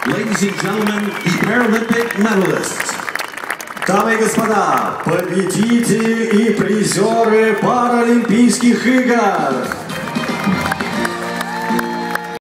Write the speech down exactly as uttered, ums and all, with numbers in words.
Ladies and gentlemen, the Paralympic medalists. Дамы и господа, победители и призеры Паралимпийских игр.